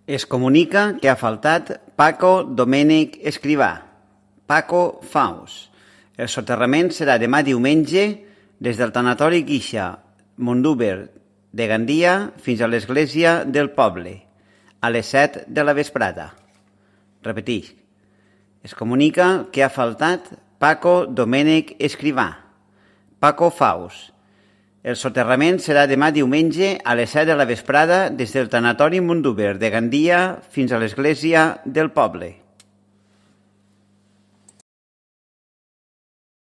Es comunica que ha faltat Paco Domènec Escrivà, Paco Faus. El soterrament serà demà diumenge des del tanatori Guixa, Mondúber de Gandia, fins a l'església del poble, a les 7 de la vesprada. Repetix. Es comunica que ha faltat Paco Domènec Escrivà, Paco Faus. El soterrament serà demà diumenge a les 7 de la vesprada des del tanatori Mondúber de Gandia fins a l'església del poble.